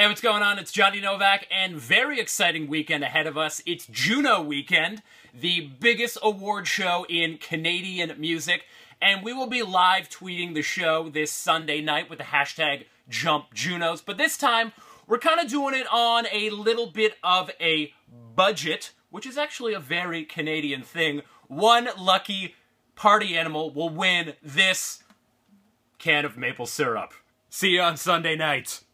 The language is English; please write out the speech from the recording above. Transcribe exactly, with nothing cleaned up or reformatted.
Hey, what's going on? It's Johnny Novak, and very exciting weekend ahead of us. It's Juno weekend, the biggest award show in Canadian music, and we will be live tweeting the show this Sunday night with the hashtag JumpJunos. But this time, we're kind of doing it on a little bit of a budget, which is actually a very Canadian thing. One lucky party animal will win this can of maple syrup. See you on Sunday night.